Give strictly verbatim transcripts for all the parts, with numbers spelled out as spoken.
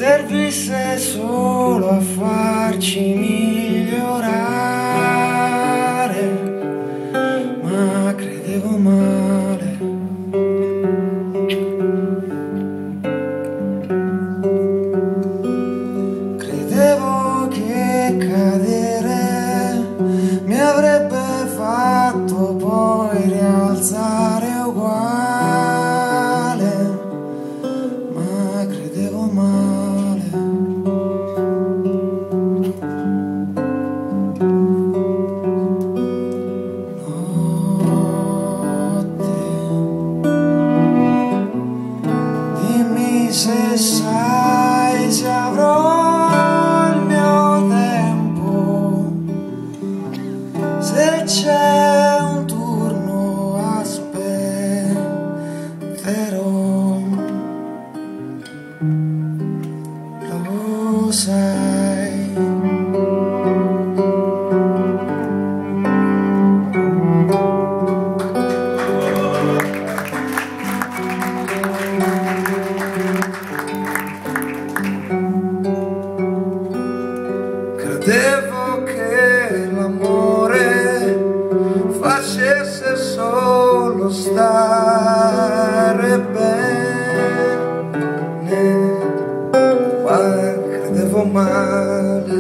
servisse solo a farci migliorare, ma credevo male. Credevo che cadere mi avrebbe fatto poi rialzare uguale, ma credevo male. Notte, dimmi se sai se avrò il mio tempo, se c'è un turno aspetterò, lo sai. Credevo che l'amore facesse solo stare bene, ma credevo male.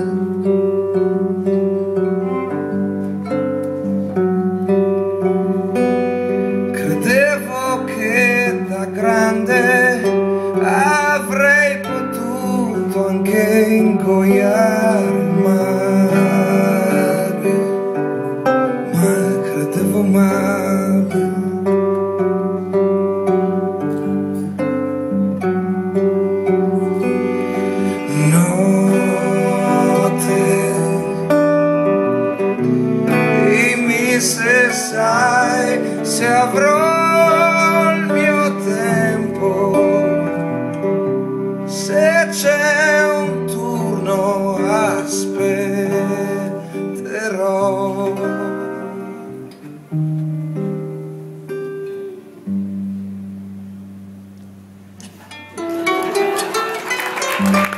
Credevo che da grande avrei potuto anche ingoiare il mare, ma credevo male. Notte, dimmi se sai se avrò il mio tempo, se c'è un turno aspetterò.